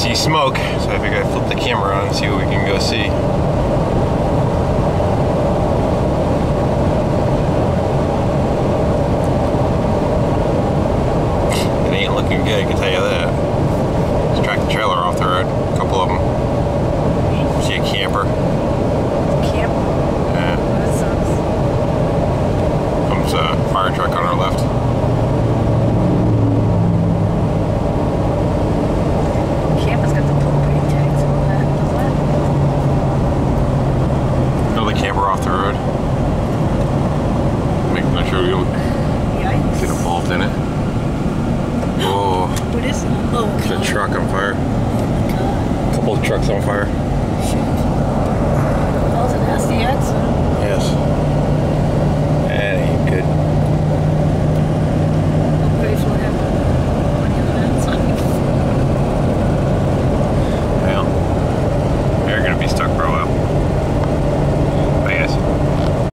see smoke, so I figured I'd flip the camera on and see what we can go see. It ain't looking good, I can tell you that. Just tracked the trailer off the road, a couple of them. See a camper. Camp? Yeah. That sucks. Comes a fire truck on our left. Camper's got the propane tanks and all that, doesn't it? Another camper off the road. Making sure we don't get involved in it. Oh. What is it? Oh, There's a truck on fire. A couple of trucks on fire. That was a nasty accident. Yes.